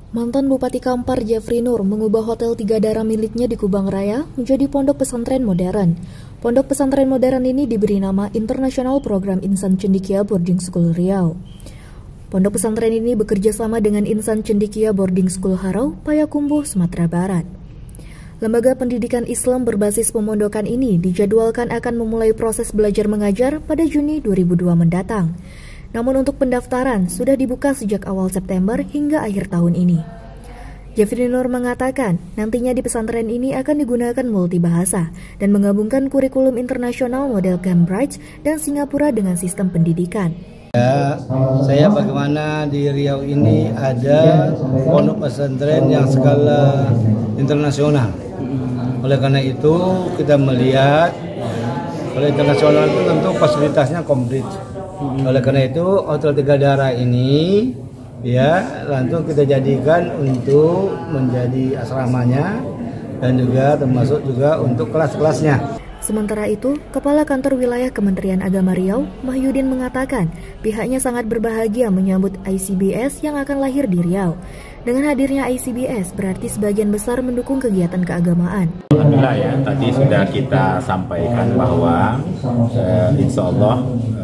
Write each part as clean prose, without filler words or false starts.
Mantan Bupati Kampar Jeffrey Nur mengubah Hotel Tiga Darah miliknya di Kubang Raya menjadi pondok pesantren modern. Pondok pesantren modern ini diberi nama International Program Insan Cendekia Boarding School Riau. Pondok pesantren ini bekerja sama dengan Insan Cendekia Boarding School Harau, Payakumbuh, Sumatera Barat. Lembaga pendidikan Islam berbasis pemondokan ini dijadwalkan akan memulai proses belajar mengajar pada Juni 2002 mendatang. Namun untuk pendaftaran sudah dibuka sejak awal September hingga akhir tahun ini. Jeffrey Nur mengatakan nantinya di pesantren ini akan digunakan multibahasa dan menggabungkan kurikulum internasional model Cambridge dan Singapura dengan sistem pendidikan. Ya, saya bagaimana di Riau ini ada pondok pesantren yang skala internasional. Oleh karena itu kita melihat kalau internasional itu tentu fasilitasnya komplit. Oleh karena itu Hotel Tiga Darah ini ya langsung kita jadikan untuk menjadi asramanya dan juga termasuk juga untuk kelas-kelasnya. Sementara itu, Kepala Kantor Wilayah Kementerian Agama Riau, Mahyudin mengatakan pihaknya sangat berbahagia menyambut ICBS yang akan lahir di Riau. Dengan hadirnya ICBS berarti sebagian besar mendukung kegiatan keagamaan. Alhamdulillah ya, tadi sudah kita sampaikan bahwa insya Allah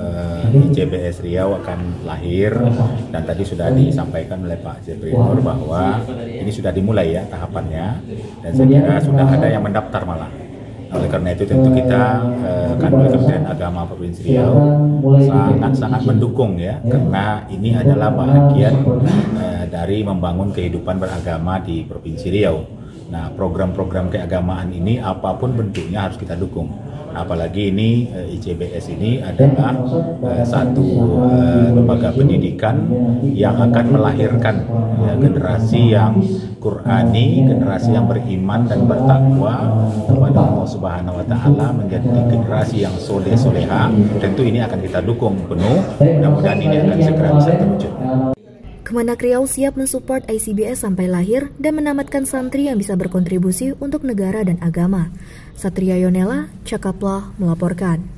ICBS Riau akan lahir dan tadi sudah disampaikan oleh Pak Jeffrey Nur bahwa ini sudah dimulai ya tahapannya dan saya kira sudah ada yang mendaftar malah. Oleh karena itu tentu kita Kanwil Kementerian Agama Provinsi Riau sangat mendukung ya karena ini adalah bagian dari membangun kehidupan beragama di Provinsi Riau. Nah, program-program keagamaan ini apapun bentuknya harus kita dukung. Apalagi ini ICBS ini adalah satu lembaga pendidikan yang akan melahirkan generasi yang Qurani, generasi yang beriman dan bertakwa kepada Allah Subhanahu wa Ta'ala, menjadi generasi yang soleh-soleha. Tentu ini akan kita dukung penuh. Mudah-mudahan ini akan segera bisa terwujud. Kemenak Riau siap mensupport ICBS sampai lahir dan menamatkan santri yang bisa berkontribusi untuk negara dan agama. Satria Yonela, Cakaplah melaporkan.